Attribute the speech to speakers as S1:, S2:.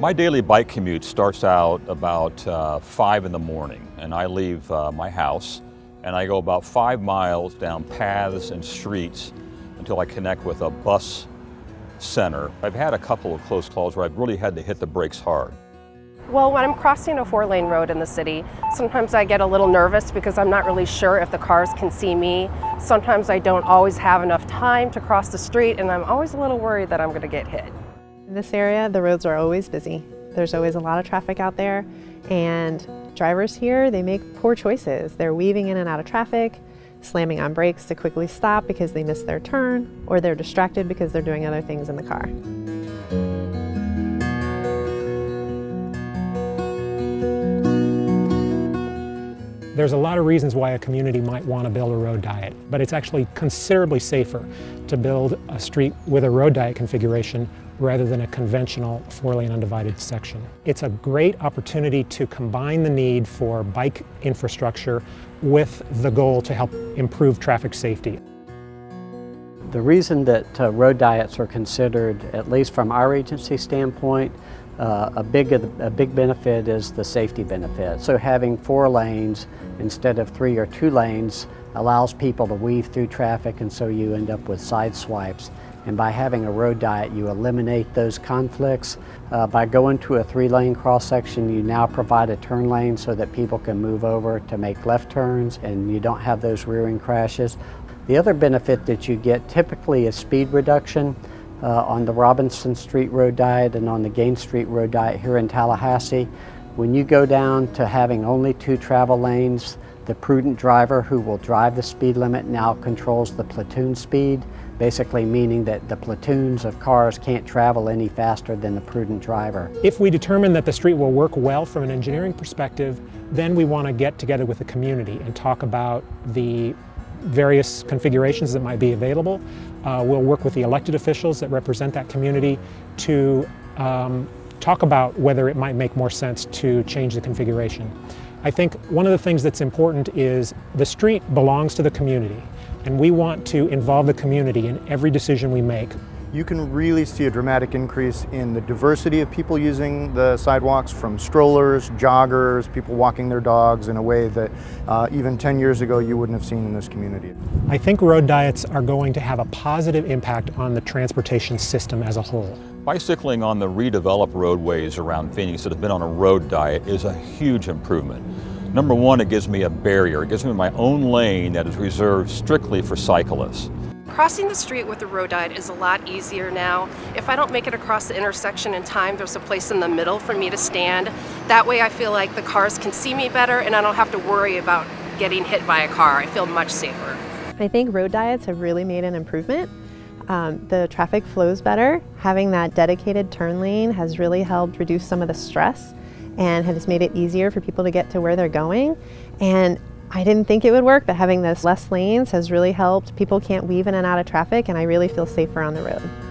S1: My daily bike commute starts out about 5 in the morning, and I leave my house and I go about 5 miles down paths and streets until I connect with a bus center. I've had a couple of close calls where I've really had to hit the brakes hard.
S2: Well, when I'm crossing a 4-lane road in the city, sometimes I get a little nervous because I'm not really sure if the cars can see me. Sometimes I don't always have enough time to cross the street, and I'm always a little worried that I'm going to get hit.
S3: In this area, the roads are always busy. There's always a lot of traffic out there, and drivers here, they make poor choices. They're weaving in and out of traffic, slamming on brakes to quickly stop because they missed their turn, or they're distracted because they're doing other things in the car.
S4: There's a lot of reasons why a community might want to build a road diet, but it's actually considerably safer to build a street with a road diet configuration rather than a conventional 4-lane undivided section. It's a great opportunity to combine the need for bike infrastructure with the goal to help improve traffic safety.
S5: The reason that road diets are considered, at least from our agency standpoint, a big benefit is the safety benefit. So having 4 lanes instead of 3 or 2 lanes allows people to weave through traffic, and so you end up with side swipes. And by having a road diet, you eliminate those conflicts. By going to a 3-lane cross-section, you now provide a turn lane so that people can move over to make left turns, and you don't have those rearing crashes. The other benefit that you get typically is speed reduction. On the Robinson Street Road Diet and on the Gaines Street Road Diet here in Tallahassee, when you go down to having only 2 travel lanes, the prudent driver who will drive the speed limit now controls the platoon speed, basically meaning that the platoons of cars can't travel any faster than the prudent driver.
S4: If we determine that the street will work well from an engineering perspective, then we want to get together with the community and talk about the various configurations that might be available. We'll work with the elected officials that represent that community to talk about whether it might make more sense to change the configuration. I think one of the things that's important is the street belongs to the community, and we want to involve the community in every decision we make.
S6: You can really see a dramatic increase in the diversity of people using the sidewalks, from strollers, joggers, people walking their dogs in a way that even 10 years ago you wouldn't have seen in this community.
S4: I think road diets are going to have a positive impact on the transportation system as a whole.
S1: Bicycling on the redeveloped roadways around Phoenix that have been on a road diet is a huge improvement. Number one, it gives me a barrier. It gives me my own lane that is reserved strictly for cyclists.
S2: Crossing the street with the road diet is a lot easier now. If I don't make it across the intersection in time, there's a place in the middle for me to stand. That way I feel like the cars can see me better and I don't have to worry about getting hit by a car. I feel much safer.
S3: I think road diets have really made an improvement. The traffic flows better. Having that dedicated turn lane has really helped reduce some of the stress and has made it easier for people to get to where they're going. And I didn't think it would work, but having this less lanes has really helped. People can't weave in and out of traffic, and I really feel safer on the road.